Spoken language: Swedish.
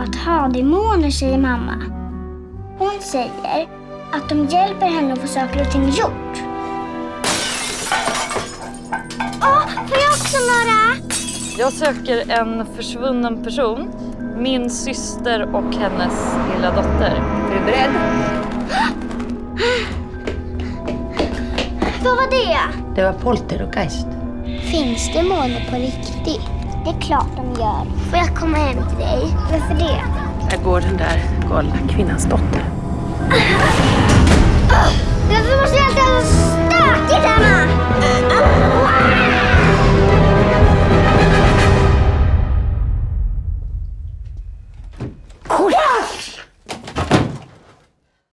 att ha demoner, säger mamma. Hon säger att de hjälper henne att få saker och ting gjort. Får jag också några? Jag söker en försvunnen person. Min syster och hennes lilla dotter. Är du beredd? Vad var det? Det var poltergeist. Finns demoner på riktigt? Det är klart de gör. Får jag komma hem till dig? Varför det? Där går den där galna kvinnans dotter.